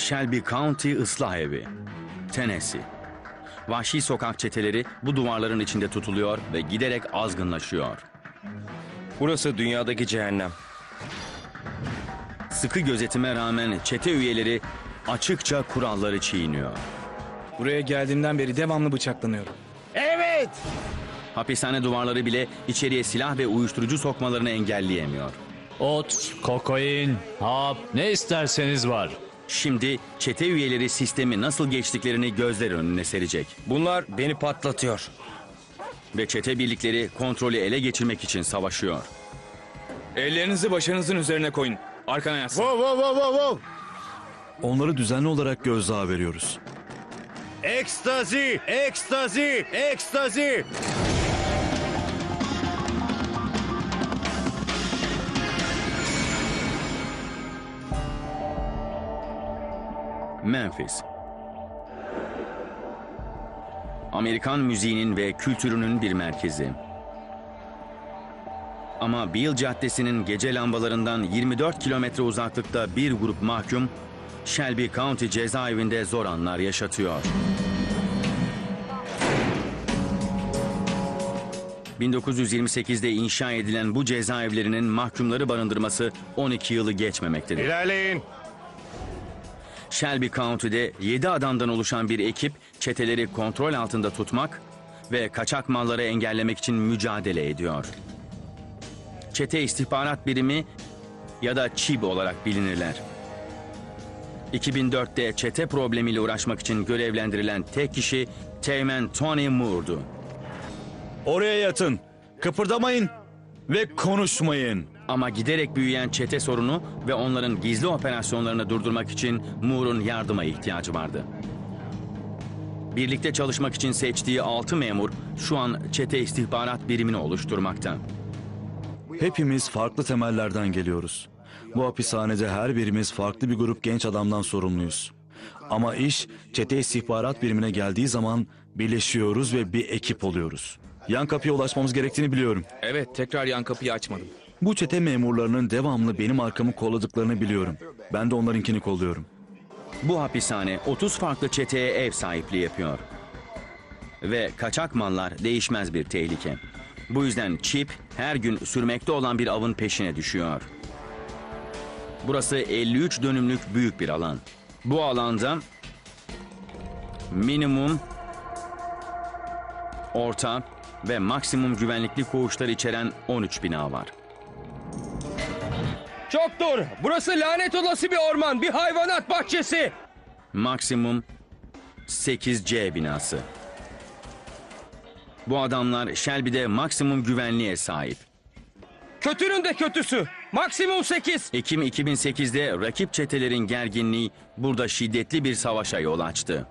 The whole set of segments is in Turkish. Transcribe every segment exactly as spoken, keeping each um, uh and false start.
Shelby County Islah Evi, Tennessee. Vahşi sokak çeteleri bu duvarların içinde tutuluyor ve giderek azgınlaşıyor. Burası dünyadaki cehennem. Sıkı gözetime rağmen çete üyeleri açıkça kuralları çiğniyor. Buraya geldiğimden beri devamlı bıçaklanıyorum. Evet! Hapishane duvarları bile içeriye silah ve uyuşturucu sokmalarını engelleyemiyor. Ot, kokain, hap, ne isterseniz var. Şimdi çete üyeleri sistemi nasıl geçtiklerini gözler önüne serecek. Bunlar beni patlatıyor. Ve çete birlikleri kontrolü ele geçirmek için savaşıyor. Ellerinizi başınızın üzerine koyun. Arkana yaslan. Wow wow wow wow wow! Onları düzenli olarak gözdağı veriyoruz. Ekstazi! Ekstazi! Ekstazi! Memphis. Amerikan müziğinin ve kültürünün bir merkezi. Ama Beale Caddesi'nin gece lambalarından yirmi dört kilometre uzaklıkta bir grup mahkum, Shelby County cezaevinde zor anlar yaşatıyor. bin dokuz yüz yirmi sekizde inşa edilen bu cezaevlerinin mahkumları barındırması on iki yılı geçmemektedir. İlerleyin! Shelby County'de yedi adamdan oluşan bir ekip çeteleri kontrol altında tutmak ve kaçak malları engellemek için mücadele ediyor. Çete istihbarat birimi ya da ÇİB olarak bilinirler. iki bin dörtte çete problemiyle uğraşmak için görevlendirilen tek kişi Teğmen Tony Moore'du. Oraya yatın, kıpırdamayın ve konuşmayın. Ama giderek büyüyen çete sorunu ve onların gizli operasyonlarını durdurmak için Moore'un yardıma ihtiyacı vardı. Birlikte çalışmak için seçtiği altı memur şu an çete istihbarat birimini oluşturmakta. Hepimiz farklı temellerden geliyoruz. Bu hapishanede her birimiz farklı bir grup genç adamdan sorumluyuz. Ama iş çete istihbarat birimine geldiği zaman birleşiyoruz ve bir ekip oluyoruz. Yan kapıya ulaşmamız gerektiğini biliyorum. Evet, tekrar yan kapıyı açmadım. Bu çete memurlarının devamlı benim arkamı kolladıklarını biliyorum. Ben de onlarınkini kolluyorum. Bu hapishane otuz farklı çeteye ev sahipliği yapıyor. Ve kaçak mallar değişmez bir tehlike. Bu yüzden Chip her gün sürmekte olan bir avın peşine düşüyor. Burası elli üç dönümlük büyük bir alan. Bu alanda minimum, orta ve maksimum güvenlikli koğuşlar içeren on üç bina var. Çok doğru. Burası lanet olası bir orman, bir hayvanat bahçesi. Maksimum sekiz C binası. Bu adamlar Shelby'de maksimum güvenliğe sahip. Kötünün de kötüsü. Maksimum sekiz. Ekim iki bin sekizde rakip çetelerin gerginliği burada şiddetli bir savaşa yol açtı.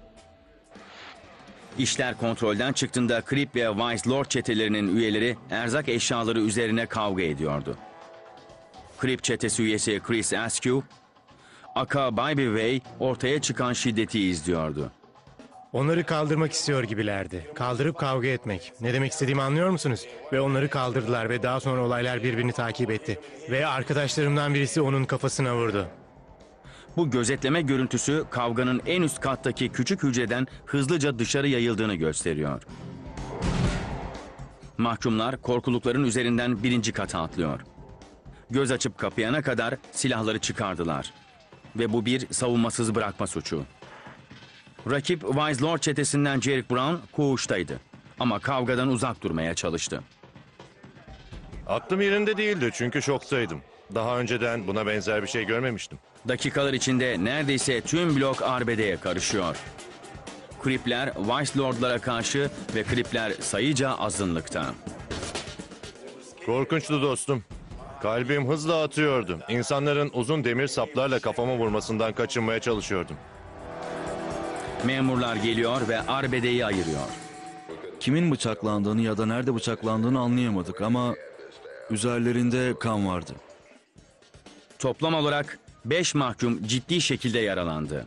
İşler kontrolden çıktığında Crip ve Vice Lord çetelerinin üyeleri erzak eşyaları üzerine kavga ediyordu. Crip çetesi üyesi Chris Askew, Aka Baby Way ortaya çıkan şiddeti izliyordu. Onları kaldırmak istiyor gibilerdi. Kaldırıp kavga etmek. Ne demek istediğimi anlıyor musunuz? Ve onları kaldırdılar ve daha sonra olaylar birbirini takip etti. Ve arkadaşlarımdan birisi onun kafasına vurdu. Bu gözetleme görüntüsü kavganın en üst kattaki küçük hücreden hızlıca dışarı yayıldığını gösteriyor. Mahkumlar korkulukların üzerinden birinci kata atlıyor. Göz açıp kapayana kadar silahları çıkardılar. Ve bu bir savunmasız bırakma suçu. Rakip Wise Lord çetesinden Jerick Brown koğuştaydı. Ama kavgadan uzak durmaya çalıştı. Aklım yerinde değildi çünkü şoktaydım. Daha önceden buna benzer bir şey görmemiştim. Dakikalar içinde neredeyse tüm blok arbedeye karışıyor. Cripler Vice Lord'lara karşı ve Cripler sayıca azınlıkta. Korkunçtu dostum. Kalbim hızla atıyordu. İnsanların uzun demir saplarla kafama vurmasından kaçınmaya çalışıyordum. Memurlar geliyor ve arbedeyi ayırıyor. Kimin bıçaklandığını ya da nerede bıçaklandığını anlayamadık ama üzerlerinde kan vardı. Toplam olarak beş mahkum ciddi şekilde yaralandı.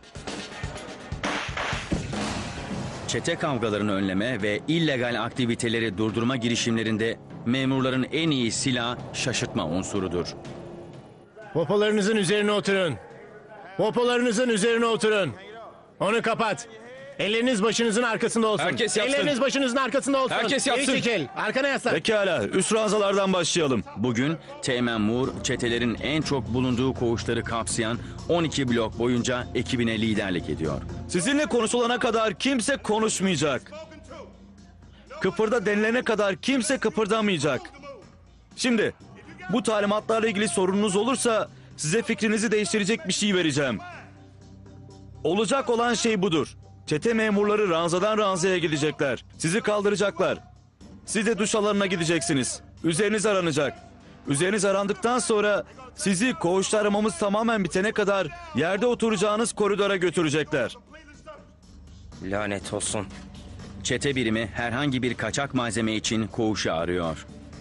Çete kavgalarını önleme ve illegal aktiviteleri durdurma girişimlerinde memurların en iyi silah şaşırtma unsurudur. Popolarınızın üzerine oturun. Popolarınızın üzerine oturun. Onu kapat. Elleriniz başınızın arkasında olsun. Herkes yapsın. Elleriniz başınızın arkasında olsun. Herkes yapsın. Geri çekil. Arkana yaslan. Pekala, üst ranzalardan başlayalım. Bugün Teğmen Moore çetelerin en çok bulunduğu koğuşları kapsayan on iki blok boyunca ekibine liderlik ediyor. Sizinle konuşulana kadar kimse konuşmayacak. Kıpırda denilene kadar kimse kıpırdamayacak. Şimdi bu talimatlarla ilgili sorununuz olursa size fikrinizi değiştirecek bir şey vereceğim. Olacak olan şey budur. Çete memurları ranzadan ranzaya gidecekler. Sizi kaldıracaklar. Siz de duş alanına gideceksiniz. Üzeriniz aranacak. Üzeriniz arandıktan sonra sizi koğuşta aramamız tamamen bitene kadar yerde oturacağınız koridora götürecekler. Lanet olsun. Çete birimi herhangi bir kaçak malzeme için koğuşu arıyor.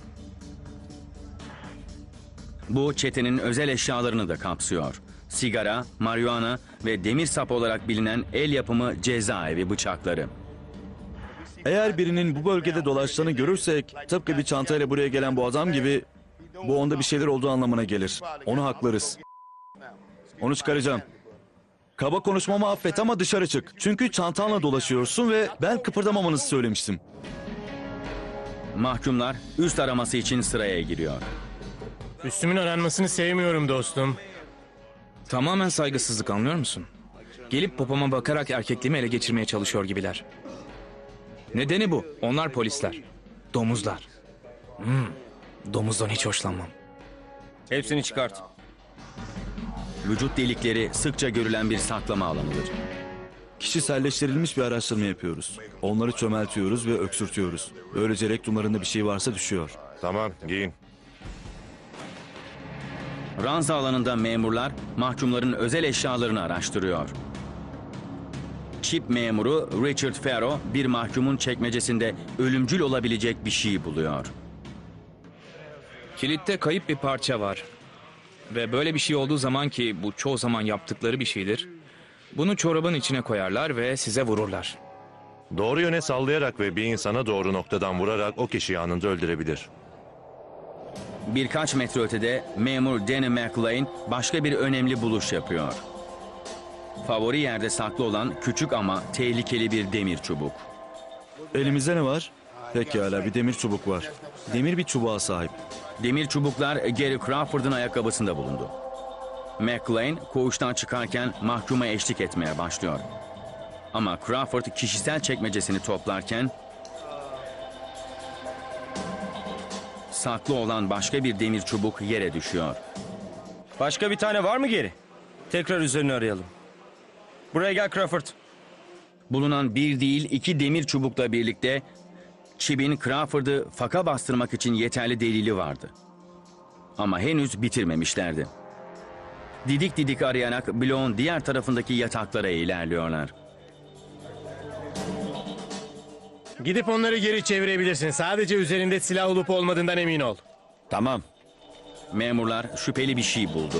Bu çetenin özel eşyalarını da kapsıyor. Sigara, marihuana ve demir sap olarak bilinen el yapımı cezaevi bıçakları. Eğer birinin bu bölgede dolaştığını görürsek, tıpkı bir çantayla buraya gelen bu adam gibi, bu onda bir şeyler olduğu anlamına gelir. Onu haklarız. Onu çıkaracağım. Kaba konuşmamı affet ama dışarı çık. Çünkü çantanla dolaşıyorsun ve ben kıpırdamamanızı söylemiştim. Mahkumlar üst araması için sıraya giriyor. Üstümün aranmasını sevmiyorum dostum. Tamamen saygısızlık, anlıyor musun? Gelip popoma bakarak erkekliğimi ele geçirmeye çalışıyor gibiler. Nedeni bu. Onlar polisler. Domuzlar. Hmm, domuzdan hiç hoşlanmam. Hepsini çıkart. Vücut delikleri sıkça görülen bir saklama alanıdır. Kişiselleştirilmiş bir araştırma yapıyoruz. Onları çömeltiyoruz ve öksürtüyoruz. Böylece rektumlarında bir şey varsa düşüyor. Tamam, giyin. Ranza alanında memurlar mahkumların özel eşyalarını araştırıyor. Çip memuru Richard Farrow bir mahkumun çekmecesinde ölümcül olabilecek bir şey buluyor. Kilitte kayıp bir parça var. Ve böyle bir şey olduğu zaman, ki bu çoğu zaman yaptıkları bir şeydir, bunu çorabın içine koyarlar ve size vururlar. Doğru yöne sallayarak ve bir insana doğru noktadan vurarak o kişiyi anında öldürebilir. Birkaç metre ötede memur Danny McLean başka bir önemli buluş yapıyor. Favori yerde saklı olan küçük ama tehlikeli bir demir çubuk. Elimizde ne var? Pekala, bir demir çubuk var. Demir bir çubuğa sahip. Demir çubuklar Gary Crawford'ın ayakkabısında bulundu. McLean koğuştan çıkarken mahkuma eşlik etmeye başlıyor. Ama Crawford kişisel çekmecesini toplarken saklı olan başka bir demir çubuk yere düşüyor. Başka bir tane var mı geri? Tekrar üzerini arayalım. Buraya gel Crawford. Bulunan bir değil iki demir çubukla birlikte Chip'in Crawford'ı faka bastırmak için yeterli delili vardı. Ama henüz bitirmemişlerdi. Didik didik arayarak bloğun diğer tarafındaki yataklara ilerliyorlar. Gidip onları geri çevirebilirsin. Sadece üzerinde silah olup olmadığından emin ol. Tamam. Memurlar şüpheli bir şey buldu.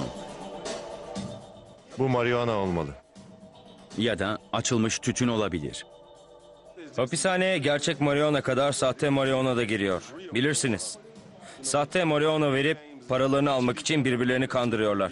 Bu marihuana olmalı. Ya da açılmış tütün olabilir. Hapishaneye gerçek marihuana kadar sahte marihuana da giriyor. Bilirsiniz. Sahte marihuana verip paralarını almak için birbirlerini kandırıyorlar.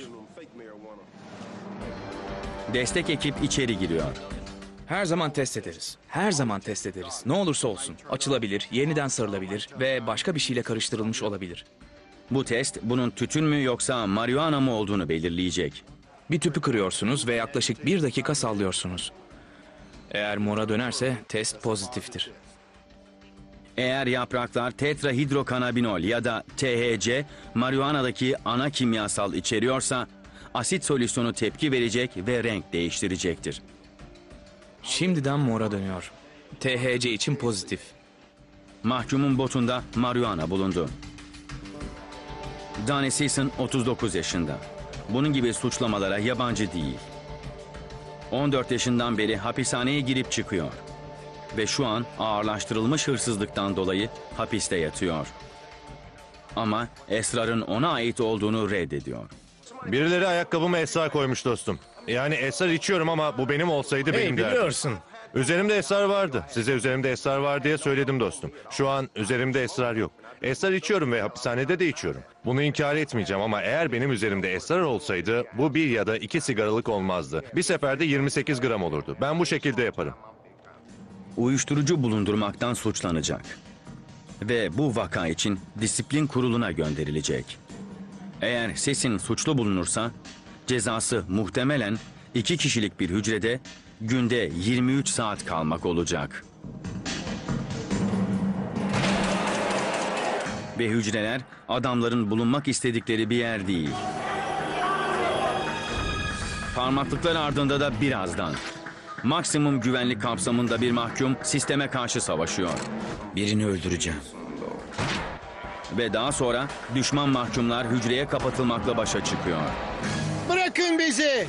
Destek ekip içeri giriyor. Her zaman test ederiz. Her zaman test ederiz. Ne olursa olsun. Açılabilir, yeniden sarılabilir ve başka bir şeyle karıştırılmış olabilir. Bu test bunun tütün mü yoksa marihuana mı olduğunu belirleyecek. Bir tüpü kırıyorsunuz ve yaklaşık bir dakika sallıyorsunuz. Eğer mora dönerse test pozitiftir. Eğer yapraklar tetrahidrokanabinol ya da T H C marihuanadaki ana kimyasal içeriyorsa asit solüsyonu tepki verecek ve renk değiştirecektir. Şimdiden mora dönüyor. T H C için pozitif. Mahkumun botunda marihuana bulundu. Danny Season otuz dokuz yaşında. Bunun gibi suçlamalara yabancı değil. on dört yaşından beri hapishaneye girip çıkıyor. Ve şu an ağırlaştırılmış hırsızlıktan dolayı hapiste yatıyor. Ama esrarın ona ait olduğunu reddediyor. Birileri ayakkabıma esrar koymuş dostum. Yani esrar içiyorum ama bu benim olsaydı Hey, benim derdim. biliyorsun. Üzerimde esrar vardı. Size üzerimde esrar var diye söyledim dostum. Şu an üzerimde esrar yok. Esrar içiyorum ve hapishanede de içiyorum. Bunu inkar etmeyeceğim ama eğer benim üzerimde esrar olsaydı bu bir ya da iki sigaralık olmazdı. Bir seferde yirmi sekiz gram olurdu. Ben bu şekilde yaparım. Uyuşturucu bulundurmaktan suçlanacak. Ve bu vaka için disiplin kuruluna gönderilecek. Eğer Sesin suçlu bulunursa cezası muhtemelen iki kişilik bir hücrede günde yirmi üç saat kalmak olacak. Ve hücreler adamların bulunmak istedikleri bir yer değil. Parmaklıklar ardında da birazdan. Maksimum güvenlik kapsamında bir mahkum sisteme karşı savaşıyor. Birini öldüreceğim. Ve daha sonra düşman mahkumlar hücreye kapatılmakla başa çıkıyor. Bırakın bizi!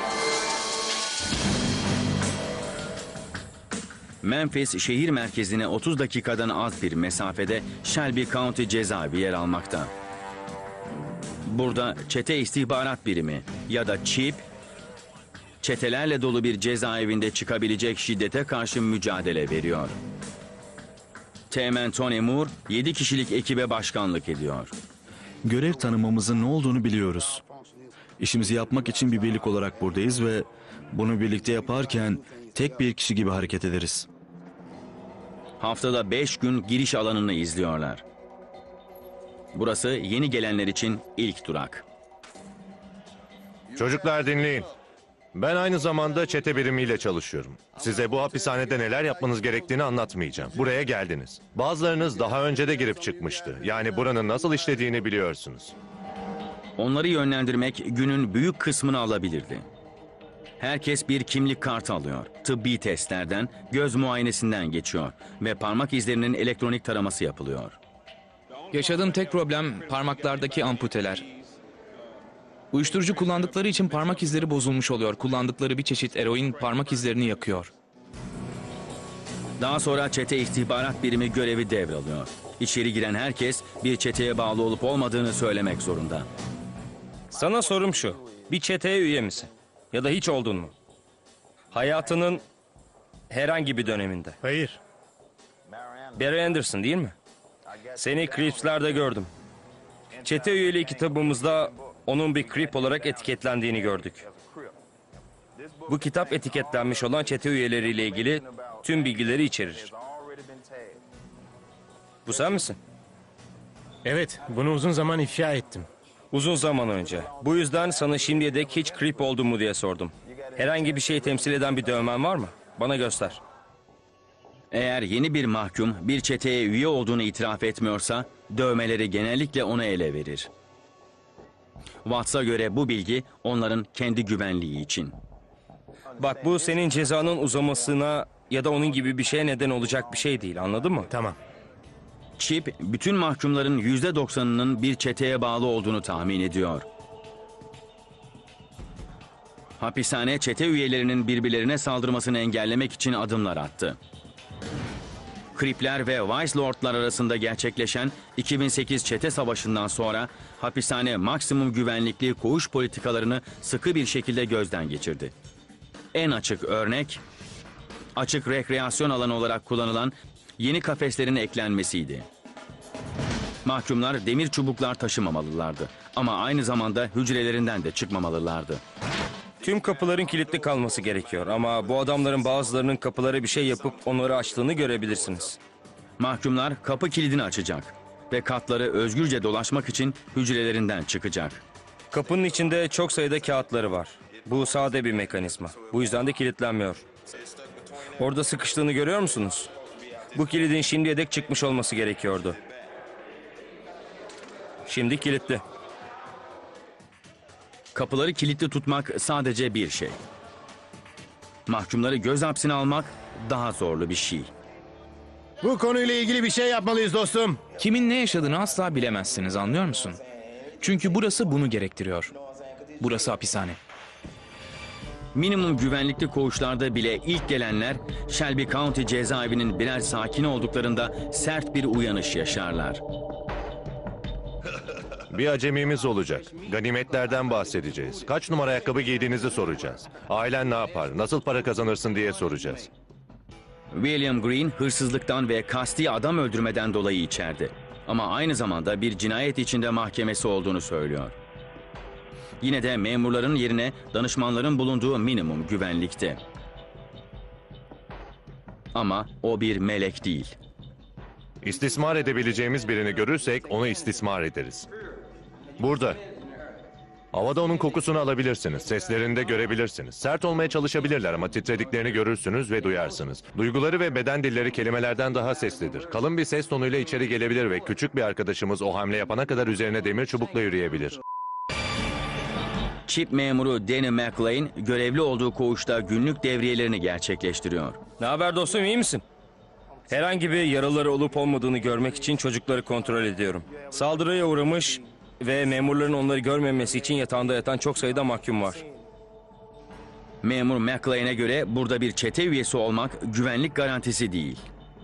Memphis şehir merkezine otuz dakikadan az bir mesafede Shelby County cezaevi yer almakta. Burada çete istihbarat birimi ya da çip, çetelerle dolu bir cezaevinde çıkabilecek şiddete karşı mücadele veriyor. Teğmen Tony Moore yedi kişilik ekibe başkanlık ediyor. Görev tanımımızın ne olduğunu biliyoruz. İşimizi yapmak için bir birlik olarak buradayız ve bunu birlikte yaparken tek bir kişi gibi hareket ederiz. Haftada beş gün giriş alanını izliyorlar. Burası yeni gelenler için ilk durak. Çocuklar dinleyin. Ben aynı zamanda çete birimiyle çalışıyorum. Size bu hapishanede neler yapmanız gerektiğini anlatmayacağım. Buraya geldiniz. Bazılarınız daha önce de girip çıkmıştı. Yani buranın nasıl işlediğini biliyorsunuz. Onları yönlendirmek günün büyük kısmını alabilirdi. Herkes bir kimlik kartı alıyor. Tıbbi testlerden, göz muayenesinden geçiyor ve parmak izlerinin elektronik taraması yapılıyor. Yaşadığım tek problem parmaklardaki amputeler. Uyuşturucu kullandıkları için parmak izleri bozulmuş oluyor. Kullandıkları bir çeşit eroin parmak izlerini yakıyor. Daha sonra çete istihbarat birimi görevi devralıyor. İçeri giren herkes bir çeteye bağlı olup olmadığını söylemek zorunda. Sana sorum şu. Bir çeteye üye misin? Ya da hiç oldun mu? Hayatının herhangi bir döneminde. Hayır. Barry Anderson değil mi? Seni Creeps'lerde gördüm. Çete üyeliği kitabımızda onun bir Creep olarak etiketlendiğini gördük. Bu kitap etiketlenmiş olan çete üyeleriyle ilgili tüm bilgileri içerir. Bu sen misin? Evet, bunu uzun zaman ifşa ettim. Uzun zaman önce. Bu yüzden sana şimdiye dek hiç Creep oldun mu diye sordum. Herhangi bir şeyi temsil eden bir dövmen var mı? Bana göster. Eğer yeni bir mahkum bir çeteye üye olduğunu itiraf etmiyorsa dövmeleri genellikle ona ele verir. Watts'a göre bu bilgi onların kendi güvenliği için. Bak bu senin cezanın uzamasına ya da onun gibi bir şeye neden olacak bir şey değil, anladın mı? Tamam. Chip bütün mahkumların yüzde doksanının bir çeteye bağlı olduğunu tahmin ediyor. Hapishane çete üyelerinin birbirlerine saldırmasını engellemek için adımlar attı. Creep'ler ve Vice Lord'lar arasında gerçekleşen iki bin sekiz çete savaşından sonra hapishane maksimum güvenlikli koğuş politikalarını sıkı bir şekilde gözden geçirdi. En açık örnek, açık rekreasyon alanı olarak kullanılan yeni kafeslerin eklenmesiydi. Mahkumlar demir çubuklar taşımamalılardı ama aynı zamanda hücrelerinden de çıkmamalılardı. Tüm kapıların kilitli kalması gerekiyor ama bu adamların bazılarının kapılara bir şey yapıp onları açtığını görebilirsiniz. Mahkumlar kapı kilidini açacak ve katları özgürce dolaşmak için hücrelerinden çıkacak. Kapının içinde çok sayıda kağıtları var. Bu sade bir mekanizma. Bu yüzden de kilitlenmiyor. Orada sıkıştığını görüyor musunuz? Bu kilidin şimdiye dek çıkmış olması gerekiyordu. Şimdi kilitli. Kapıları kilitli tutmak sadece bir şey. Mahkumları göz hapsine almak daha zorlu bir şey. Bu konuyla ilgili bir şey yapmalıyız dostum. Kimin ne yaşadığını asla bilemezsiniz, anlıyor musun? Çünkü burası bunu gerektiriyor. Burası hapishane. Minimum güvenlikli koğuşlarda bile ilk gelenler Shelby County cezaevinin birer sakini olduklarında sert bir uyanış yaşarlar. Bir acemimiz olacak. Ganimetlerden bahsedeceğiz. Kaç numara ayakkabı giydiğinizi soracağız. Ailen ne yapar, nasıl para kazanırsın diye soracağız. William Green hırsızlıktan ve kasti adam öldürmeden dolayı içeride. Ama aynı zamanda bir cinayet içinde mahkemesi olduğunu söylüyor. Yine de memurların yerine danışmanların bulunduğu minimum güvenlikte. Ama o bir melek değil. İstismar edebileceğimiz birini görürsek onu istismar ederiz. Burada. Havada onun kokusunu alabilirsiniz, seslerini de görebilirsiniz. Sert olmaya çalışabilirler ama titrediklerini görürsünüz ve duyarsınız. Duyguları ve beden dilleri kelimelerden daha seslidir. Kalın bir ses tonuyla içeri gelebilir ve küçük bir arkadaşımız o hamle yapana kadar üzerine demir çubukla yürüyebilir. Çip memuru Danny McLean görevli olduğu koğuşta günlük devriyelerini gerçekleştiriyor. Ne haber dostum, iyi misin? Herhangi bir yaraları olup olmadığını görmek için çocukları kontrol ediyorum. Saldırıya uğramış ve memurların onları görmemesi için yatağında yatan çok sayıda mahkum var. Memur McLean'e göre burada bir çete üyesi olmak güvenlik garantisi değil.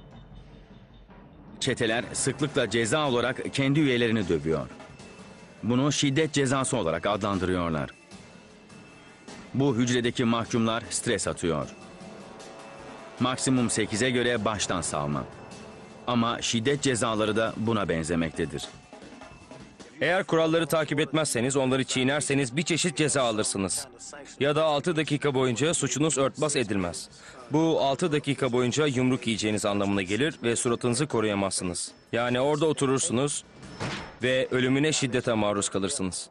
Çeteler sıklıkla ceza olarak kendi üyelerini dövüyor. Bunu şiddet cezası olarak adlandırıyorlar. Bu hücredeki mahkumlar stres atıyor. Maksimum sekize göre baştan savma. Ama şiddet cezaları da buna benzemektedir. Eğer kuralları takip etmezseniz, onları çiğnerseniz bir çeşit ceza alırsınız. Ya da altı dakika boyunca suçunuz örtbas edilmez. Bu altı dakika boyunca yumruk yiyeceğiniz anlamına gelir ve suratınızı koruyamazsınız. Yani orada oturursunuz ve ölümüne şiddete maruz kalırsınız.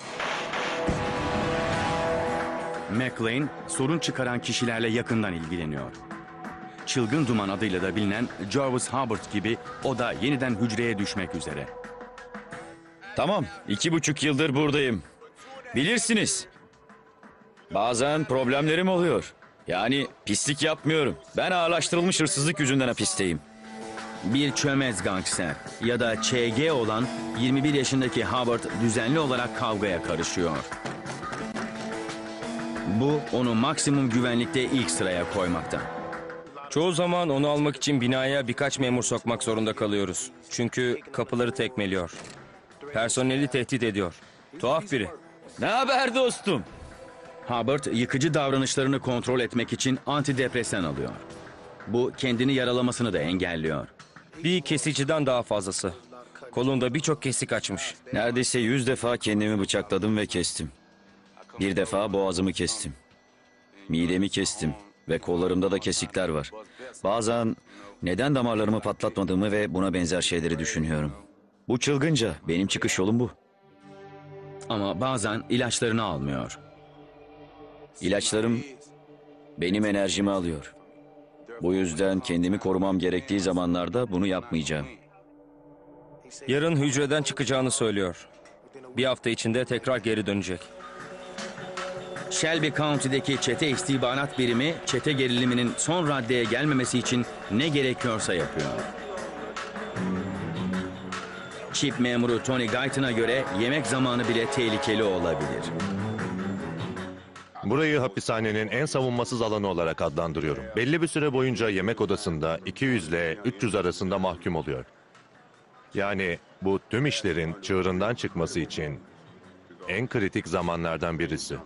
McLean sorun çıkaran kişilerle yakından ilgileniyor. Çılgın Duman adıyla da bilinen Jarvis Hubbard gibi o da yeniden hücreye düşmek üzere. Tamam, iki buçuk yıldır buradayım. Bilirsiniz. Bazen problemlerim oluyor. Yani pislik yapmıyorum. Ben ağırlaştırılmış hırsızlık yüzünden hapisteyim. Bir çömez gangster ya da Ç G olan yirmi bir yaşındaki Hubbard düzenli olarak kavgaya karışıyor. Bu onu maksimum güvenlikte ilk sıraya koymakta. Çoğu zaman onu almak için binaya birkaç memur sokmak zorunda kalıyoruz. Çünkü kapıları tekmeliyor. Personeli tehdit ediyor. Tuhaf biri. Ne haber dostum? Hubbard yıkıcı davranışlarını kontrol etmek için antidepresan alıyor. Bu kendini yaralamasını da engelliyor. Bir kesiciden daha fazlası. Kolunda birçok kesik açmış. Neredeyse yüz defa kendimi bıçakladım ve kestim. Bir defa boğazımı kestim. Midemi kestim ve kollarımda da kesikler var. Bazen neden damarlarımı patlatmadığımı ve buna benzer şeyleri düşünüyorum. Bu çılgınca. Benim çıkış yolum bu. Ama bazen ilaçlarını almıyor. İlaçlarım benim enerjimi alıyor. Bu yüzden kendimi korumam gerektiği zamanlarda bunu yapmayacağım. Yarın hücreden çıkacağını söylüyor. Bir hafta içinde tekrar geri dönecek. Shelby County'deki çete istihbarat birimi çete geriliminin son raddeye gelmemesi için ne gerekiyorsa yapıyor. Çip memuru Tony Guyton'a göre yemek zamanı bile tehlikeli olabilir. Burayı hapishanenin en savunmasız alanı olarak adlandırıyorum. Belli bir süre boyunca yemek odasında iki yüz ile üç yüz arasında mahkum oluyor. Yani bu tüm işlerin çığırından çıkması için en kritik zamanlardan birisi.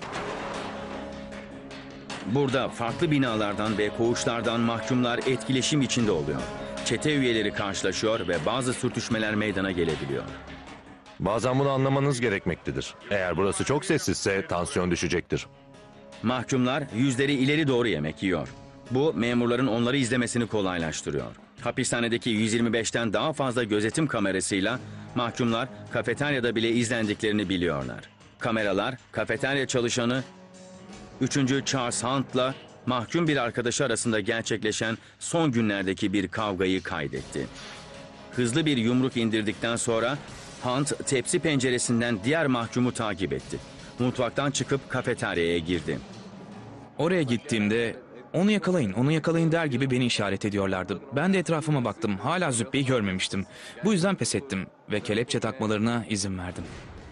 Burada farklı binalardan ve koğuşlardan mahkumlar etkileşim içinde oluyor. Çete üyeleri karşılaşıyor ve bazı sürtüşmeler meydana gelebiliyor. Bazen bunu anlamanız gerekmektedir. Eğer burası çok sessizse tansiyon düşecektir. Mahkumlar yüzleri ileri doğru yemek yiyor. Bu memurların onları izlemesini kolaylaştırıyor. Hapishanedeki yüz yirmi beşten daha fazla gözetim kamerasıyla mahkumlar kafeteryada bile izlendiklerini biliyorlar. Kameralar kafeterya çalışanı üçüncü Charles Hunt'la mahkum bir arkadaşı arasında gerçekleşen son günlerdeki bir kavgayı kaydetti. Hızlı bir yumruk indirdikten sonra Hunt tepsi penceresinden diğer mahkumu takip etti. Mutfaktan çıkıp kafeteryaya girdi. Oraya gittiğimde onu yakalayın, onu yakalayın der gibi beni işaret ediyorlardı. Ben de etrafıma baktım. Hala züppeyi görmemiştim. Bu yüzden pes ettim ve kelepçe takmalarına izin verdim.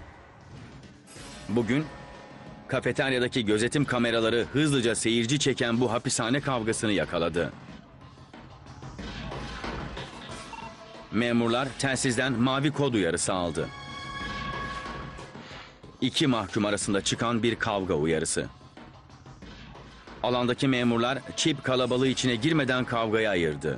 Bugün kafeteryadaki gözetim kameraları hızlıca seyirci çeken bu hapishane kavgasını yakaladı. Memurlar telsizden mavi kod uyarısı aldı. İki mahkum arasında çıkan bir kavga uyarısı. Alandaki memurlar Chip kalabalığı içine girmeden kavgayı ayırdı.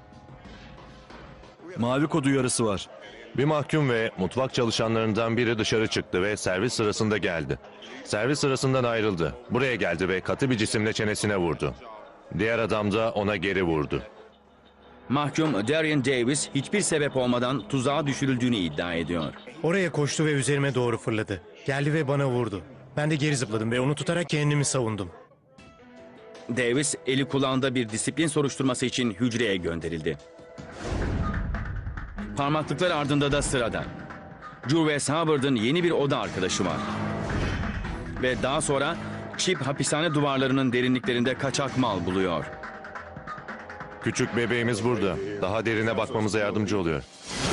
Mavi kod uyarısı var. Bir mahkum ve mutfak çalışanlarından biri dışarı çıktı ve servis sırasında geldi. Servis sırasından ayrıldı. Buraya geldi ve katı bir cisimle çenesine vurdu. Diğer adam da ona geri vurdu. Mahkum Darian Davis hiçbir sebep olmadan tuzağa düşürüldüğünü iddia ediyor. Oraya koştu ve üzerime doğru fırladı. Geldi ve bana vurdu. Ben de geri zıpladım ve onu tutarak kendimi savundum. Davis eli kulağında bir disiplin soruşturması için hücreye gönderildi. Parmaklıklar ardında da sırada Jules Hubbard'ın yeni bir oda arkadaşı var. Ve daha sonra Chip hapishane duvarlarının derinliklerinde kaçak mal buluyor. Küçük bebeğimiz burada. Daha derine bakmamıza yardımcı oluyor.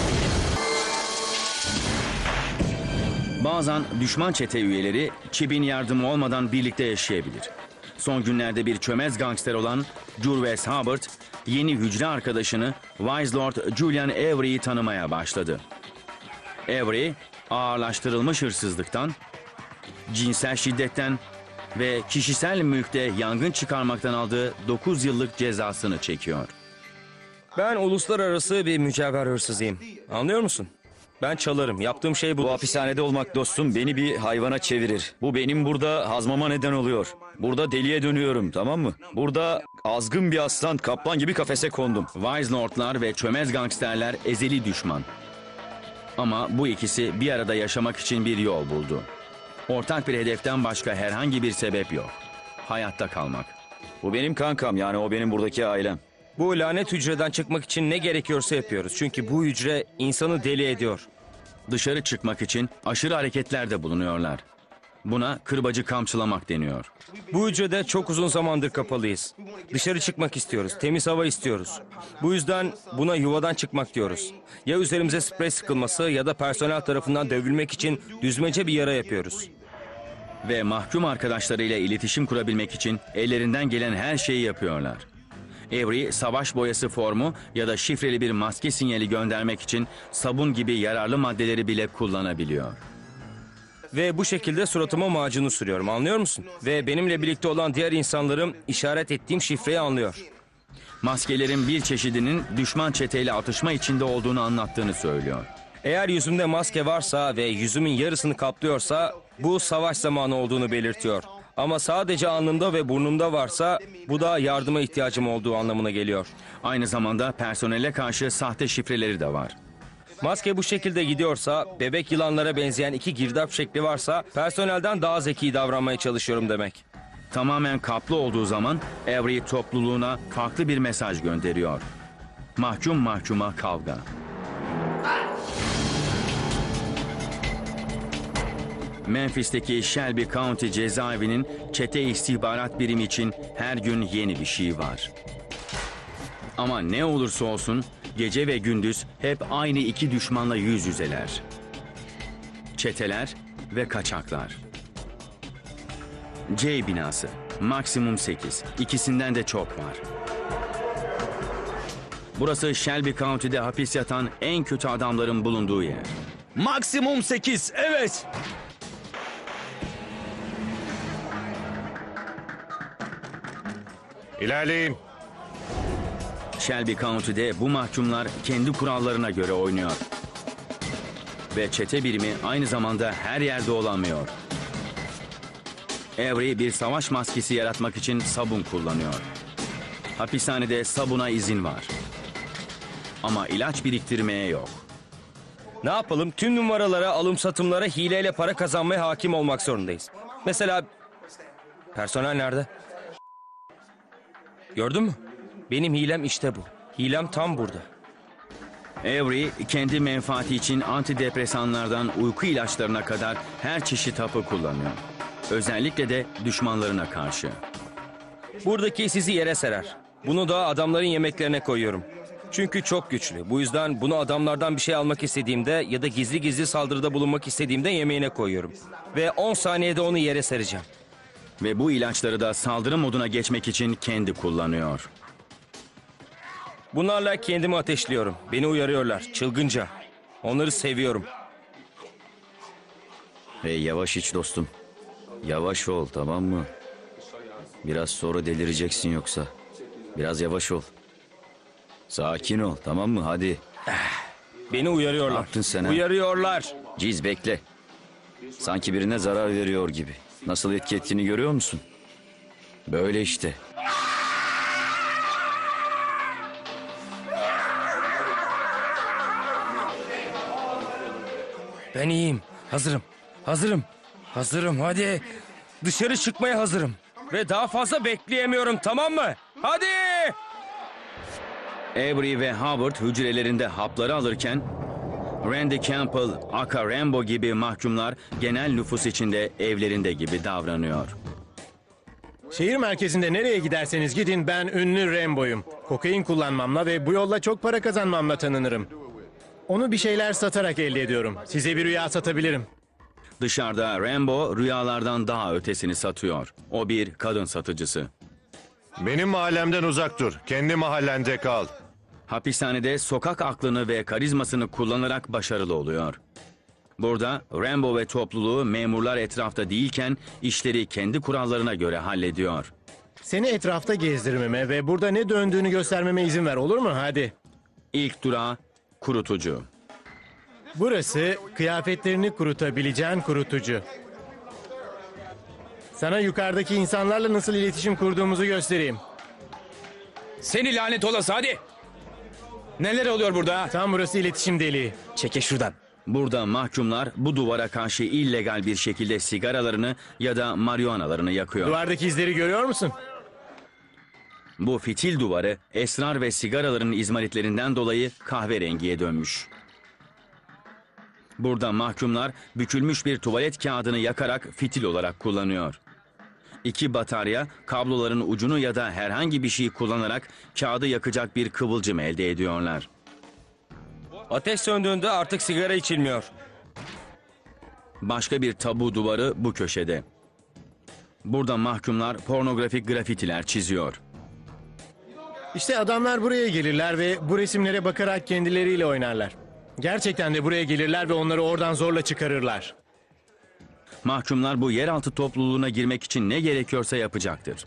Bazen düşman çete üyeleri Chip'in yardımı olmadan birlikte yaşayabilir. Son günlerde bir çömez gangster olan Jules Hubbard, yeni hücre arkadaşını Wise Lord Julian Avery'i tanımaya başladı. Avery, ağırlaştırılmış hırsızlıktan, cinsel şiddetten ve kişisel mülkte yangın çıkarmaktan aldığı dokuz yıllık cezasını çekiyor. Ben uluslararası bir mücevher hırsızıyım. Anlıyor musun? Ben çalarım. Yaptığım şey bu. Bu hapishanede olmak dostum beni bir hayvana çevirir. Bu benim burada hazmama neden oluyor. Burada deliye dönüyorum, tamam mı? Burada azgın bir aslan kaplan gibi kafese kondum. Wise Lord'lar ve çömez gangsterler ezeli düşman. Ama bu ikisi bir arada yaşamak için bir yol buldu. Ortak bir hedeften başka herhangi bir sebep yok. Hayatta kalmak. Bu benim kankam, yani o benim buradaki ailem. Bu lanet hücreden çıkmak için ne gerekiyorsa yapıyoruz. Çünkü bu hücre insanı deli ediyor. Dışarı çıkmak için aşırı hareketlerde bulunuyorlar. Buna kırbacı kamçılamak deniyor. Bu hücrede çok uzun zamandır kapalıyız. Dışarı çıkmak istiyoruz. Temiz hava istiyoruz. Bu yüzden buna yuvadan çıkmak diyoruz. Ya üzerimize sprey sıkılması ya da personel tarafından dövülmek için düzmece bir yara yapıyoruz. Ve mahkum arkadaşlarıyla iletişim kurabilmek için ellerinden gelen her şeyi yapıyorlar. Avery, savaş boyası formu ya da şifreli bir maske sinyali göndermek için sabun gibi yararlı maddeleri bile kullanabiliyor. Ve bu şekilde suratıma macunu sürüyorum, anlıyor musun? Ve benimle birlikte olan diğer insanlarım işaret ettiğim şifreyi anlıyor. Maskelerin bir çeşidinin düşman çeteyle atışma içinde olduğunu anlattığını söylüyor. Eğer yüzümde maske varsa ve yüzümün yarısını kaplıyorsa bu savaş zamanı olduğunu belirtiyor. Ama sadece alnımda ve burnumda varsa bu da yardıma ihtiyacım olduğu anlamına geliyor. Aynı zamanda personele karşı sahte şifreleri de var. Maske bu şekilde gidiyorsa, bebek yılanlara benzeyen iki girdap şekli varsa personelden daha zeki davranmaya çalışıyorum demek. Tamamen kaplı olduğu zaman Avery topluluğuna farklı bir mesaj gönderiyor. Mahkum mahkuma kavga. Memphis'teki Shelby County cezaevinin çete istihbarat birimi için her gün yeni bir şey var. Ama ne olursa olsun gece ve gündüz hep aynı iki düşmanla yüz yüzeler. Çeteler ve kaçaklar. C binası. Maksimum sekiz. İkisinden de çok var. Burası Shelby County'de hapis yatan en kötü adamların bulunduğu yer. Maksimum sekiz, evet. İlerleyin. Shelby County'de bu mahkumlar kendi kurallarına göre oynuyor. Ve çete birimi aynı zamanda her yerde olamıyor. Avery bir savaş maskesi yaratmak için sabun kullanıyor. Hapishanede sabuna izin var. Ama ilaç biriktirmeye yok. Ne yapalım? Tüm numaralara, alım satımlara hileyle para kazanmaya hakim olmak zorundayız. Mesela personel nerede? Gördün mü? Benim hilem işte bu. Hilem tam burada. Avery kendi menfaati için antidepresanlardan uyku ilaçlarına kadar her çeşit hapı kullanıyor. Özellikle de düşmanlarına karşı. Buradaki sizi yere serer. Bunu da adamların yemeklerine koyuyorum. Çünkü çok güçlü. Bu yüzden bunu adamlardan bir şey almak istediğimde ya da gizli gizli saldırıda bulunmak istediğimde yemeğine koyuyorum. Ve on saniyede onu yere sereceğim. Ve bu ilaçları da saldırı moduna geçmek için kendi kullanıyor. Bunlarla kendimi ateşliyorum. Beni uyarıyorlar çılgınca. Onları seviyorum. Hey yavaş iç dostum. Yavaş ol, tamam mı? Biraz sonra delireceksin yoksa. Biraz yavaş ol. Sakin ol, tamam mı? Hadi. Beni Ne uyarıyorlar. yaptın sen ha? Uyarıyorlar. Ciz bekle. Sanki birine zarar veriyor gibi. Nasıl etki ettiğini görüyor musun? Böyle işte. Ben iyiyim. Hazırım. Hazırım. Hazırım hadi. Dışarı çıkmaya hazırım. Ve daha fazla bekleyemiyorum, tamam mı? Hadi! Avery ve Howard hücrelerinde hapları alırken Randy Campbell, Aka Rambo gibi mahkumlar genel nüfus içinde evlerinde gibi davranıyor. Şehir merkezinde nereye giderseniz gidin ben ünlü Rambo'yum. Kokain kullanmamla ve bu yolla çok para kazanmamla tanınırım. Onu bir şeyler satarak elde ediyorum. Size bir rüya satabilirim. Dışarıda Rambo rüyalardan daha ötesini satıyor. O bir kadın satıcısı. Benim mahallemden uzak dur. Kendi mahallende kal. Hapishanede sokak aklını ve karizmasını kullanarak başarılı oluyor. Burada Rambo ve topluluğu memurlar etrafta değilken işleri kendi kurallarına göre hallediyor. Seni etrafta gezdirmeme ve burada ne döndüğünü göstermeme izin ver, olur mu? Hadi. İlk durağı kurutucu. Burası kıyafetlerini kurutabileceğin kurutucu. Sana yukarıdaki insanlarla nasıl iletişim kurduğumuzu göstereyim. Seni lanet olası hadi. Neler oluyor burada? Tam burası iletişim deliği. Çeke şuradan. Burada mahkumlar bu duvara karşı illegal bir şekilde sigaralarını ya da marihuanalarını yakıyor. Duvardaki izleri görüyor musun? Bu fitil duvarı esrar ve sigaraların izmaritlerinden dolayı kahverengiye dönmüş. Burada mahkumlar bükülmüş bir tuvalet kağıdını yakarak fitil olarak kullanıyor. İki batarya kabloların ucunu ya da herhangi bir şey kullanarak kağıdı yakacak bir kıvılcım elde ediyorlar. Ateş söndüğünde artık sigara içilmiyor. Başka bir tabu duvarı bu köşede. Burada mahkumlar pornografik grafitiler çiziyor. İşte adamlar buraya gelirler ve bu resimlere bakarak kendileriyle oynarlar. Gerçekten de buraya gelirler ve onları oradan zorla çıkarırlar. Mahkumlar bu yeraltı topluluğuna girmek için ne gerekiyorsa yapacaktır.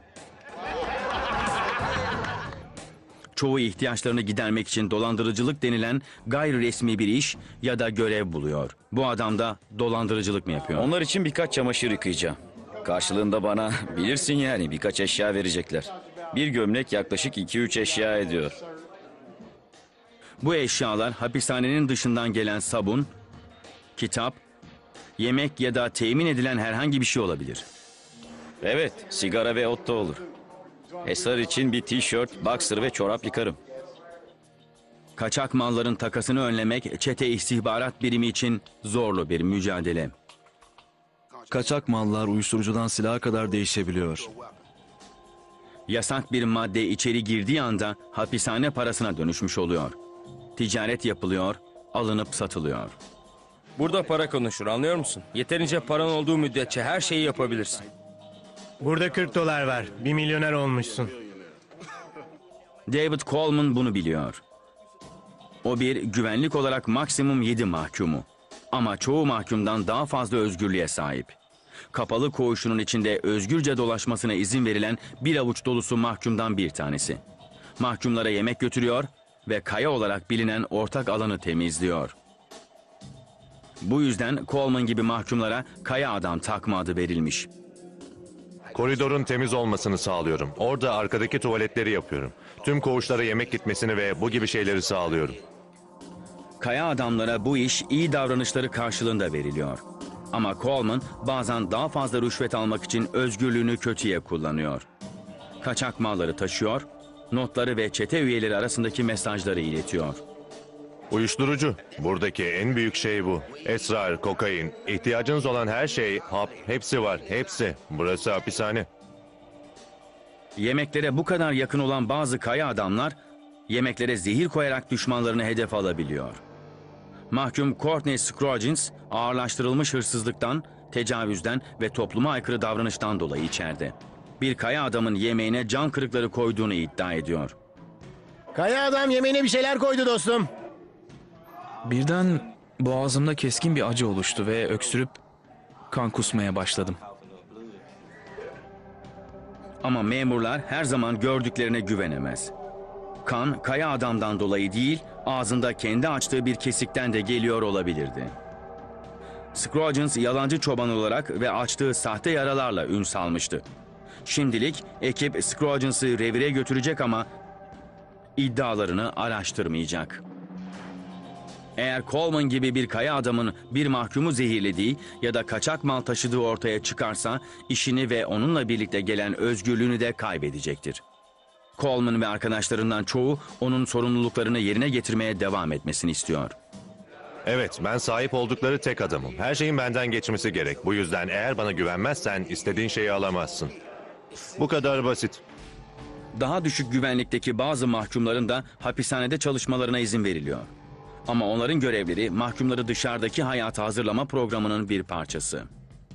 Çoğu ihtiyaçlarını gidermek için dolandırıcılık denilen gayri resmi bir iş ya da görev buluyor. Bu adam da dolandırıcılık mı yapıyor? Onlar için birkaç çamaşır yıkayacağım. Karşılığında bana bilirsin yani birkaç eşya verecekler. Bir gömlek yaklaşık iki üç eşya ediyor. Bu eşyalar hapishanenin dışından gelen sabun, kitap, yemek ya da temin edilen herhangi bir şey olabilir. Evet, sigara ve ot da olur. Esrar için bir tişört, boxer ve çorap yıkarım. Kaçak malların takasını önlemek çete istihbarat birimi için zorlu bir mücadele. Kaçak mallar uyuşturucudan silaha kadar değişebiliyor. Yasak bir madde içeri girdiği anda hapishane parasına dönüşmüş oluyor. Ticaret yapılıyor, alınıp satılıyor. Burada para konuşur, anlıyor musun? Yeterince paran olduğu müddetçe her şeyi yapabilirsin. Burada kırk dolar var. Bir milyoner olmuşsun. David Coleman bunu biliyor. O bir güvenlik olarak maksimum yedi mahkumu. Ama çoğu mahkumdan daha fazla özgürlüğe sahip. Kapalı koğuşunun içinde özgürce dolaşmasına izin verilen bir avuç dolusu mahkumdan bir tanesi. Mahkumlara yemek götürüyor ve kaya olarak bilinen ortak alanı temizliyor. Bu yüzden Coleman gibi mahkumlara kaya adam takma adı verilmiş. Koridorun temiz olmasını sağlıyorum. Orada arkadaki tuvaletleri yapıyorum. Tüm koğuşlara yemek gitmesini ve bu gibi şeyleri sağlıyorum. Kaya adamlara bu iş iyi davranışları karşılığında veriliyor. Ama Coleman bazen daha fazla rüşvet almak için özgürlüğünü kötüye kullanıyor. Kaçak malları taşıyor, notları ve çete üyeleri arasındaki mesajları iletiyor. Uyuşturucu. Buradaki en büyük şey bu. Esrar, kokain, ihtiyacınız olan her şey, hap, hepsi var. Hepsi. Burası hapishane. Yemeklere bu kadar yakın olan bazı kaya adamlar, yemeklere zehir koyarak düşmanlarını hedef alabiliyor. Mahkum Courtney Scroggins, ağırlaştırılmış hırsızlıktan, tecavüzden ve topluma aykırı davranıştan dolayı içeride. Bir kaya adamın yemeğine can kırıkları koyduğunu iddia ediyor. Kaya adam yemeğine bir şeyler koydu dostum. Birden boğazımda keskin bir acı oluştu ve öksürüp kan kusmaya başladım. Ama memurlar her zaman gördüklerine güvenemez. Kan, kaya adamdan dolayı değil, ağzında kendi açtığı bir kesikten de geliyor olabilirdi. Scroggins yalancı çoban olarak ve açtığı sahte yaralarla ün salmıştı. Şimdilik ekip Scroggins'ı revire götürecek ama iddialarını araştırmayacak. Eğer Coleman gibi bir kaya adamın bir mahkumu zehirlediği ya da kaçak mal taşıdığı ortaya çıkarsa işini ve onunla birlikte gelen özgürlüğünü de kaybedecektir. Coleman ve arkadaşlarından çoğu onun sorumluluklarını yerine getirmeye devam etmesini istiyor. Evet, ben sahip oldukları tek adamım. Her şeyin benden geçmesi gerek. Bu yüzden eğer bana güvenmezsen istediğin şeyi alamazsın. Bu kadar basit. Daha düşük güvenlikteki bazı mahkumların da hapishanede çalışmalarına izin veriliyor. Ama onların görevleri mahkumları dışarıdaki hayata hazırlama programının bir parçası.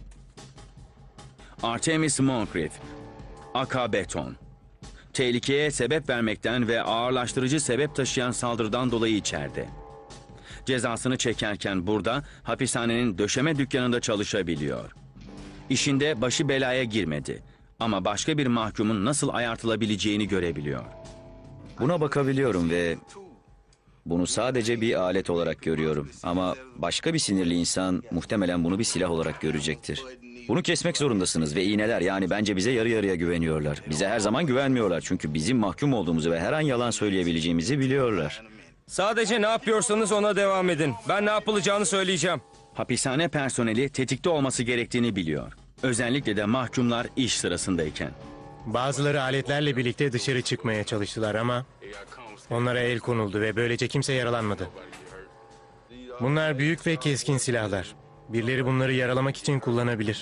Artemis Moncrief, Aka Beton. Tehlikeye sebep vermekten ve ağırlaştırıcı sebep taşıyan saldırıdan dolayı içeride. Cezasını çekerken burada hapishanenin döşeme dükkanında çalışabiliyor. İşinde başı belaya girmedi ama başka bir mahkumun nasıl ayartılabileceğini görebiliyor. Buna bakabiliyorum ve bunu sadece bir alet olarak görüyorum. Ama başka bir sinirli insan muhtemelen bunu bir silah olarak görecektir. Bunu kesmek zorundasınız ve iğneler, yani bence bize yarı yarıya güveniyorlar. Bize her zaman güvenmiyorlar çünkü bizim mahkum olduğumuzu ve her an yalan söyleyebileceğimizi biliyorlar. Sadece ne yapıyorsanız ona devam edin. Ben ne yapılacağını söyleyeceğim. Hapishane personeli tetikte olması gerektiğini biliyor. Özellikle de mahkumlar iş sırasındayken. Bazıları aletlerle birlikte dışarı çıkmaya çalıştılar ama onlara el konuldu ve böylece kimse yaralanmadı. Bunlar büyük ve keskin silahlar. Birileri bunları yaralamak için kullanabilir.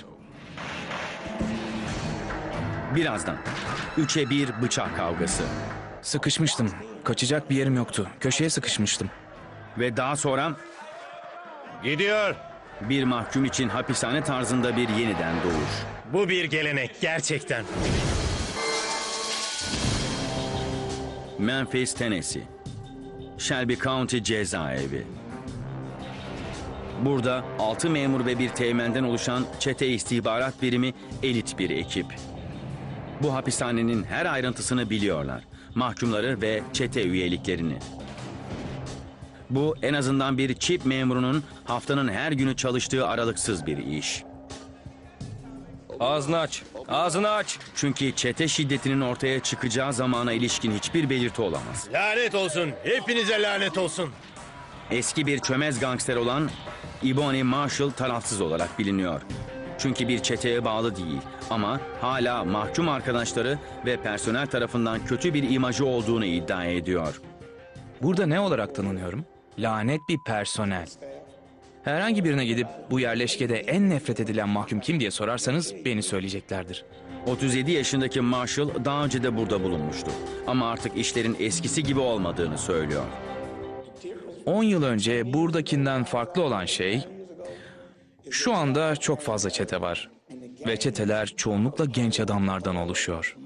Birazdan üçe bir bıçak kavgası Sıkışmıştım. Kaçacak bir yerim yoktu. Köşeye sıkışmıştım. ve daha sonra Gidiyor. bir mahkum için hapishane tarzında bir yeniden doğuş. Bu bir gelenek gerçekten. Memphis, Tennessee. Shelby County Cezaevi. Burada altı memur ve bir teğmenden oluşan çete istihbarat birimi elit bir ekip. Bu hapishanenin her ayrıntısını biliyorlar. Mahkumları ve çete üyeliklerini. Bu en azından bir çip memurunun haftanın her günü çalıştığı aralıksız bir iş. Ağzını aç. Ağzını aç. Çünkü çete şiddetinin ortaya çıkacağı zamana ilişkin hiçbir belirti olamaz. Lanet olsun. Hepinize lanet olsun. Eski bir çömez gangster olan Ebony Marshall tarafsız olarak biliniyor. Çünkü bir çeteye bağlı değil ama hala mahkum arkadaşları ve personel tarafından kötü bir imajı olduğunu iddia ediyor. Burada ne olarak tanınıyorum? Lanet bir personel. Herhangi birine gidip bu yerleşkede en nefret edilen mahkum kim diye sorarsanız beni söyleyeceklerdir. otuz yedi yaşındaki Marshall daha önce de burada bulunmuştu. Ama artık işlerin eskisi gibi olmadığını söylüyor. on yıl önce buradakinden farklı olan şey, şu anda çok fazla çete var. Ve çeteler çoğunlukla genç adamlardan oluşuyor.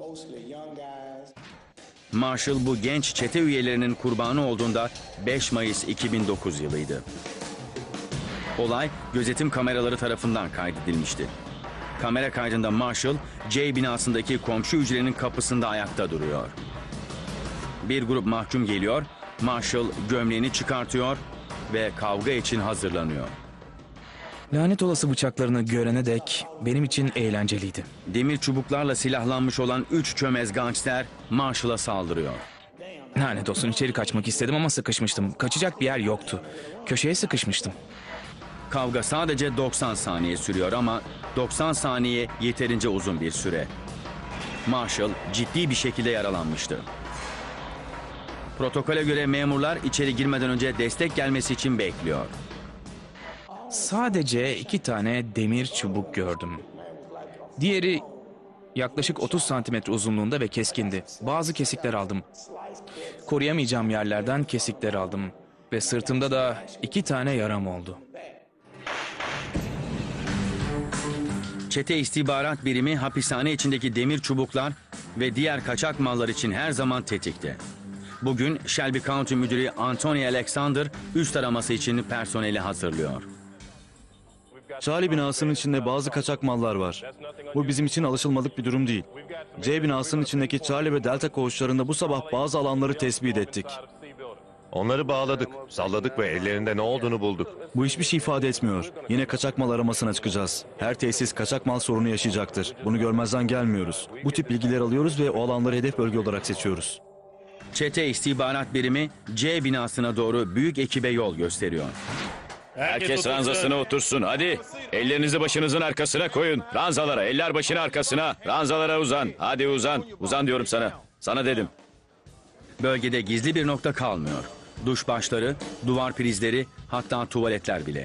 Marshall bu genç çete üyelerinin kurbanı olduğunda beş Mayıs iki bin dokuz yılıydı. Olay gözetim kameraları tarafından kaydedilmişti. Kamera kaydında Marshall, J binasındaki komşu hücrenin kapısında ayakta duruyor. Bir grup mahkum geliyor, Marshall gömleğini çıkartıyor ve kavga için hazırlanıyor. Lanet olası bıçaklarını görene dek benim için eğlenceliydi. Demir çubuklarla silahlanmış olan üç çömez gangster Marshall'a saldırıyor. Lanet olsun, içeri kaçmak istedim ama sıkışmıştım. Kaçacak bir yer yoktu. Köşeye sıkışmıştım. Kavga sadece doksan saniye sürüyor ama doksan saniye yeterince uzun bir süre. Marshall ciddi bir şekilde yaralanmıştı. Protokole göre memurlar içeri girmeden önce destek gelmesi için bekliyor. Sadece iki tane demir çubuk gördüm. Diğeri yaklaşık otuz santimetre uzunluğunda ve keskindi. Bazı kesikler aldım. Koruyamayacağım yerlerden kesikler aldım. Ve sırtımda da iki tane yaram oldu. Çete istihbarat birimi hapishane içindeki demir çubuklar ve diğer kaçak mallar için her zaman tetikte. Bugün Shelby County Müdürü Anthony Alexander üst araması için personeli hazırlıyor. Charlie binasının içinde bazı kaçak mallar var. Bu bizim için alışılmadık bir durum değil. C binasının içindeki Charlie ve Delta koğuşlarında bu sabah bazı alanları tespit ettik. Onları bağladık, salladık ve ellerinde ne olduğunu bulduk. Bu hiçbir şey ifade etmiyor. Yine kaçak mal aramasına çıkacağız. Her tesis kaçak mal sorunu yaşayacaktır. Bunu görmezden gelmiyoruz. Bu tip bilgiler alıyoruz ve o alanları hedef bölge olarak seçiyoruz. Çete istihbarat birimi C binasına doğru büyük ekibe yol gösteriyor. Herkes ranzasına otursun. Hadi ellerinizi başınızın arkasına koyun. Ranzalara, eller başın arkasına. Ranzalara uzan. Hadi uzan. Uzan diyorum sana. Sana dedim. Bölgede gizli bir nokta kalmıyor. Duş başları, duvar prizleri, hatta tuvaletler bile.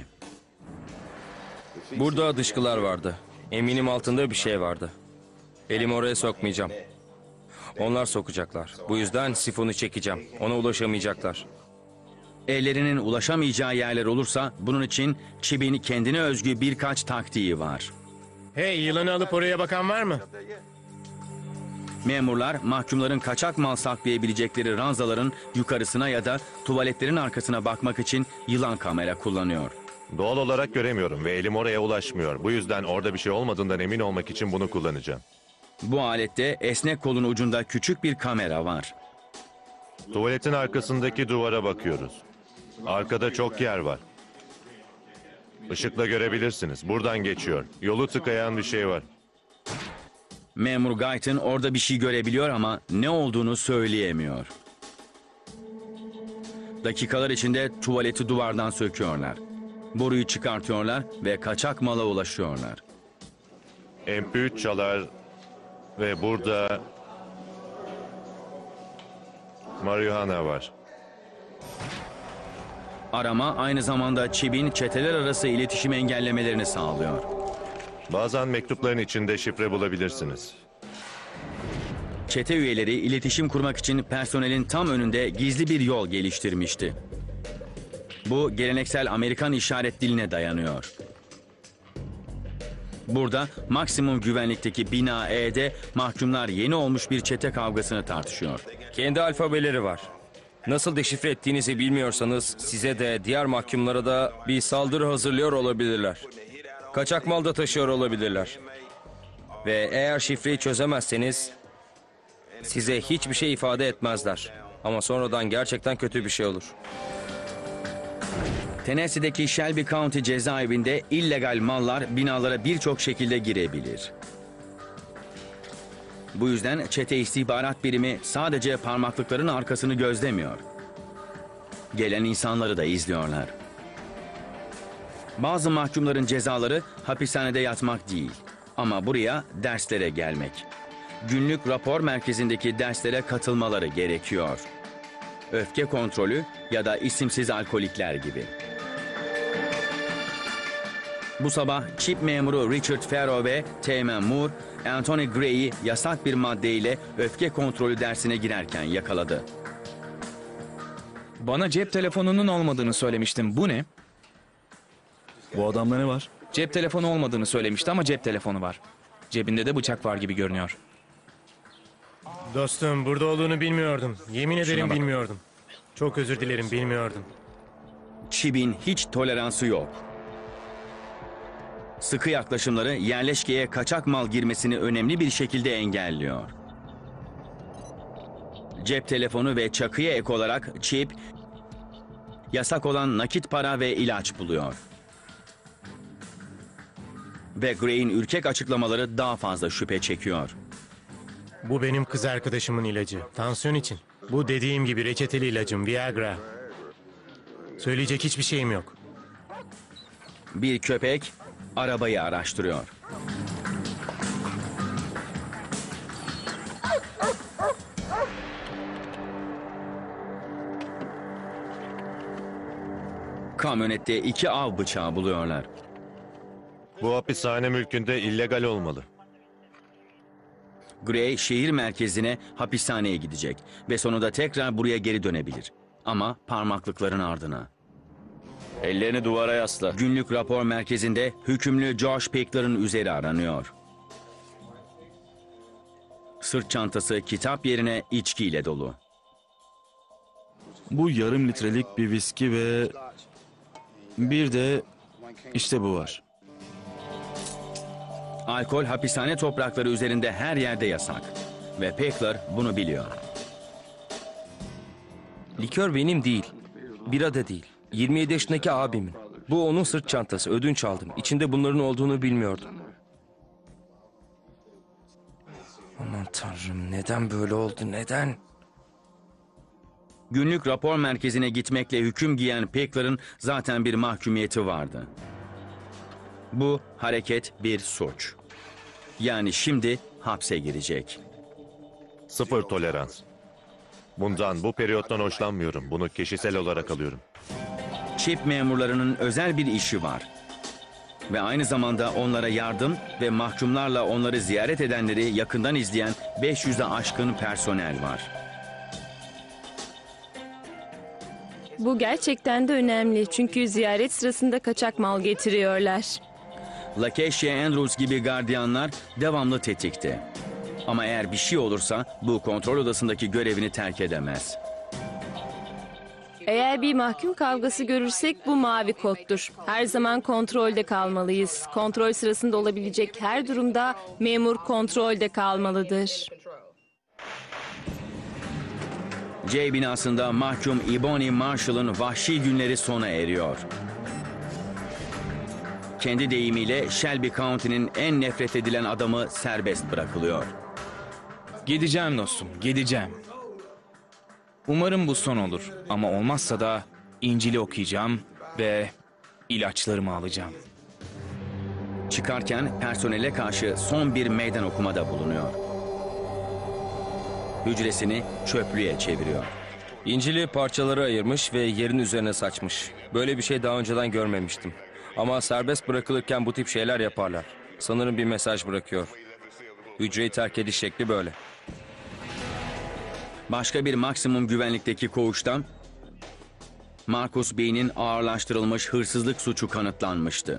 Burada dışkılar vardı. Eminim altında bir şey vardı. Elimi oraya sokmayacağım. Onlar sokacaklar. Bu yüzden sifonu çekeceğim. Ona ulaşamayacaklar. Ellerinin ulaşamayacağı yerler olursa bunun için Chip'in kendine özgü birkaç taktiği var. Hey, yılanı alıp oraya bakan var mı? Memurlar mahkumların kaçak mal saklayabilecekleri ranzaların yukarısına ya da tuvaletlerin arkasına bakmak için yılan kamera kullanıyor. Doğal olarak göremiyorum ve elim oraya ulaşmıyor. Bu yüzden orada bir şey olmadığından emin olmak için bunu kullanacağım. Bu alette esnek kolun ucunda küçük bir kamera var. Tuvaletin arkasındaki duvara bakıyoruz. Arkada çok yer var. Işıkla görebilirsiniz. Buradan geçiyor. Yolu tıkayan bir şey var. Memur Guyton orada bir şey görebiliyor ama ne olduğunu söyleyemiyor. Dakikalar içinde tuvaleti duvardan söküyorlar. Boruyu çıkartıyorlar ve kaçak mala ulaşıyorlar. M P üç çalar ve burada marihuana var. Arama aynı zamanda Chip'in çeteler arası iletişim engellemelerini sağlıyor. Bazen mektupların içinde şifre bulabilirsiniz. Çete üyeleri iletişim kurmak için personelin tam önünde gizli bir yol geliştirmişti. Bu geleneksel Amerikan işaret diline dayanıyor. Burada maksimum güvenlikteki bina E'de mahkumlar yeni olmuş bir çete kavgasını tartışıyor. Kendi alfabeleri var. Nasıl deşifre ettiğinizi bilmiyorsanız size de diğer mahkumlara da bir saldırı hazırlıyor olabilirler. Kaçak mal da taşıyor olabilirler. Ve eğer şifreyi çözemezseniz size hiçbir şey ifade etmezler. Ama sonradan gerçekten kötü bir şey olur. Tennessee'deki Shelby County cezaevinde illegal mallar binalara birçok şekilde girebilir. Bu yüzden çete istihbarat birimi sadece parmaklıkların arkasını gözlemiyor. Gelen insanları da izliyorlar. Bazı mahkumların cezaları hapishanede yatmak değil. Ama buraya derslere gelmek. Günlük rapor merkezindeki derslere katılmaları gerekiyor. Öfke kontrolü ya da isimsiz alkolikler gibi. Bu sabah çip memuru Richard Farrow ve Teğmen Moore, Anthony Gray'i yasak bir maddeyle öfke kontrolü dersine girerken yakaladı. Bana cep telefonunun olmadığını söylemiştim. Bu ne? Bu adamda ne var? Cep telefonu olmadığını söylemişti ama cep telefonu var. Cebinde de bıçak var gibi görünüyor. Dostum, burada olduğunu bilmiyordum. Yemin ederim bak. bilmiyordum. Çok özür dilerim, bilmiyordum. Chip'in hiç toleransı yok. Sıkı yaklaşımları yerleşkeye kaçak mal girmesini önemli bir şekilde engelliyor. Cep telefonu ve çakıya ek olarak Chip, yasak olan nakit para ve ilaç buluyor. Ve Gray'in ürkek açıklamaları daha fazla şüphe çekiyor. Bu benim kız arkadaşımın ilacı. Tansiyon için. Bu dediğim gibi reçeteli ilacım, Viagra. Söyleyecek hiçbir şeyim yok. Bir köpek arabayı araştırıyor. Kamyonette iki av bıçağı buluyorlar. Bu hapishane mülkünde illegal olmalı. Gray şehir merkezine, hapishaneye gidecek ve sonunda tekrar buraya geri dönebilir. Ama parmaklıkların ardına. Ellerini duvara yasla. Günlük rapor merkezinde hükümlü Josh Pickler'ın üzeri aranıyor. Sırt çantası kitap yerine içkiyle dolu. Bu yarım litrelik bir viski ve bir de işte bu var. Alkol hapishane toprakları üzerinde her yerde yasak. Ve Pekler bunu biliyor. Likör benim değil. Bira da değil. yirmi yedi yaşındaki abimin. Bu onun sırt çantası. Ödünç aldım. İçinde bunların olduğunu bilmiyordum. Aman tanrım, neden böyle oldu? Neden? Günlük rapor merkezine gitmekle hüküm giyen Pekler'ın zaten bir mahkumiyeti vardı. Bu hareket bir suç. Yani şimdi hapse girecek. Sıfır tolerans. Bundan, bu periyottan hoşlanmıyorum. Bunu kişisel olarak alıyorum. Çip memurlarının özel bir işi var. Ve aynı zamanda onlara yardım ve mahkumlarla onları ziyaret edenleri yakından izleyen beş yüze aşkın personel var. Bu gerçekten de önemli çünkü ziyaret sırasında kaçak mal getiriyorlar. Lakeşya Andrews gibi gardiyanlar devamlı tetikte. Ama eğer bir şey olursa bu kontrol odasındaki görevini terk edemez. Eğer bir mahkum kavgası görürsek bu mavi koddur. Her zaman kontrolde kalmalıyız. Kontrol sırasında olabilecek her durumda memur kontrolde kalmalıdır. C binasında mahkum Ebony Marshall'ın vahşi günleri sona eriyor. Kendi deyimiyle Shelby County'nin en nefret edilen adamı serbest bırakılıyor. Gideceğim dostum, gideceğim. Umarım bu son olur ama olmazsa da İncil'i okuyacağım ve ilaçlarımı alacağım. Çıkarken personele karşı son bir meydan okumada bulunuyor. Hücresini çöplüğe çeviriyor. İncil'i parçalara ayırmış ve yerin üzerine saçmış. Böyle bir şey daha önceden görmemiştim. Ama serbest bırakılırken bu tip şeyler yaparlar. Sanırım bir mesaj bırakıyor. Hücreyi terk ediş şekli böyle. Başka bir maksimum güvenlikteki koğuştan Marcus Bey'in ağırlaştırılmış hırsızlık suçu kanıtlanmıştı.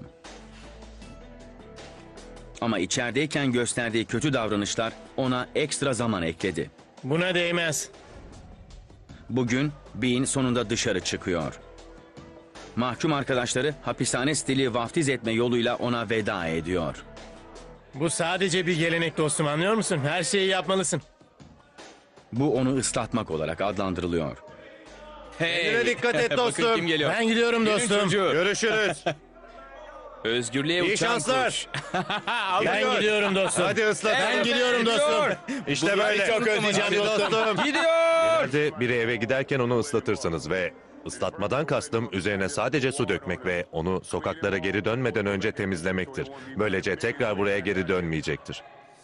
Ama içerideyken gösterdiği kötü davranışlar ona ekstra zaman ekledi. Buna değmez. Bugün Bean sonunda dışarı çıkıyor. Mahkum arkadaşları hapishane stili vaftiz etme yoluyla ona veda ediyor. Bu sadece bir gelenek dostum, anlıyor musun? Her şeyi yapmalısın. Bu onu ıslatmak olarak adlandırılıyor. Hey, dikkat et bakın dostum. kim geliyor. Ben gidiyorum dostum. Görüşürüz. Özgürlüğe İyi uçan şanslar. kuş. Ben gidiyorum dostum. Hadi ıslatalım. Ben gidiyorum dostum. İşte böyle. çok özleyeceğim dostum. Gidiyor! Genelde biri eve giderken onu ıslatırsınız ve ıslatmadan kastım üzerine sadece su dökmek ve onu sokaklara geri dönmeden önce temizlemektir. Böylece tekrar buraya geri dönmeyecektir.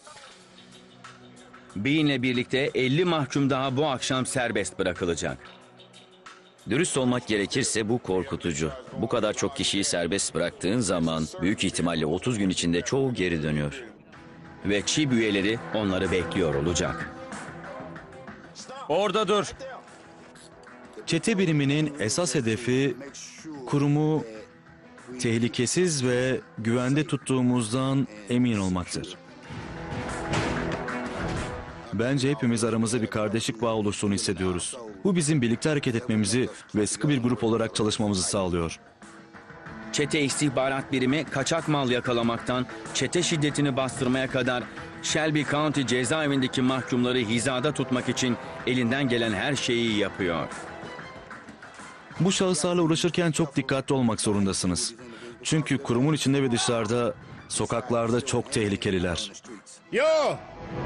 Bean'le birlikte elli mahkum daha bu akşam serbest bırakılacak. Dürüst olmak gerekirse bu korkutucu. Bu kadar çok kişiyi serbest bıraktığın zaman büyük ihtimalle otuz gün içinde çoğu geri dönüyor. Ve Çib üyeleri onları bekliyor olacak. Orada dur. Çete biriminin esas hedefi kurumu tehlikesiz ve güvende tuttuğumuzdan emin olmaktır. Bence hepimiz aramızda bir kardeşlik bağı oluştuğunu hissediyoruz. Bu bizim birlikte hareket etmemizi ve sıkı bir grup olarak çalışmamızı sağlıyor. Çete istihbarat birimi kaçak mal yakalamaktan çete şiddetini bastırmaya kadar Shelby County cezaevindeki mahkumları hizada tutmak için elinden gelen her şeyi yapıyor. Bu şahıslarla uğraşırken çok dikkatli olmak zorundasınız. Çünkü kurumun içinde ve dışarıda, sokaklarda çok tehlikeliler. Yo!